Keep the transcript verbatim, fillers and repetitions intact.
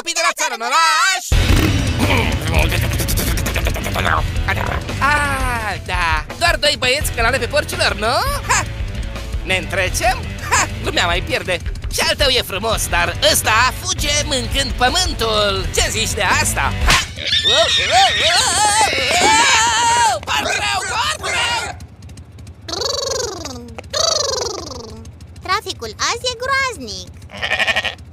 copii de la țară în oraș! Ah, da, doar doi băieți călare pe porcilor, nu? Ha! Ne întrecem? Ha! Lumea mai pierde. Și al tău e frumos, dar ăsta fuge mâncând pământul. Ce zici de asta? Ha! Foarte rău, foarte rău! Traficul azi e groaznic.